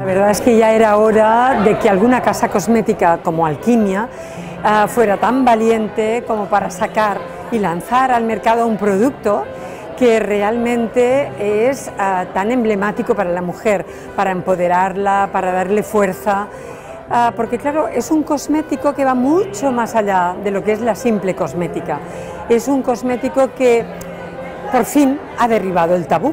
verdad es que ya era hora de que alguna casa cosmética como Alquimia fuera tan valiente como para sacar y lanzar al mercado un producto que realmente es tan emblemático para la mujer, para empoderarla, para darle fuerza, porque claro, es un cosmético que va mucho más allá de lo que es la simple cosmética. Es un cosmético que por fin ha derribado el tabú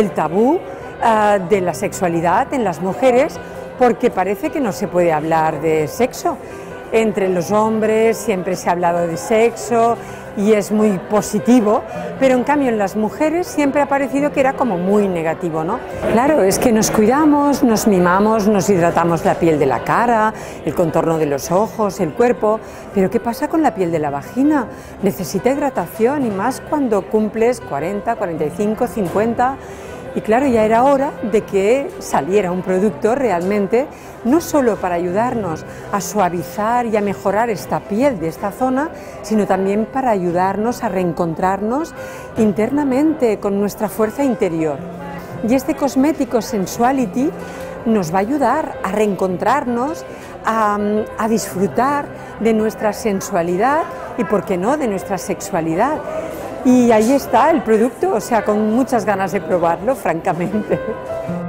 de la sexualidad en las mujeres, porque parece que no se puede hablar de sexo. Entre los hombres siempre se ha hablado de sexo y es muy positivo, pero en cambio en las mujeres siempre ha parecido que era como muy negativo, ¿no? Claro, es que nos cuidamos, nos mimamos, nos hidratamos la piel de la cara, el contorno de los ojos, el cuerpo, pero ¿qué pasa con la piel de la vagina? Necesita hidratación y más cuando cumples 40, 45, 50... Y claro, ya era hora de que saliera un producto realmente, no solo para ayudarnos a suavizar y a mejorar esta piel de esta zona, sino también para ayudarnos a reencontrarnos internamente con nuestra fuerza interior. Y este cosmético Sensuality nos va a ayudar a reencontrarnos, a disfrutar de nuestra sensualidad y, ¿por qué no?, de nuestra sexualidad. Y ahí está el producto, o sea, con muchas ganas de probarlo, francamente.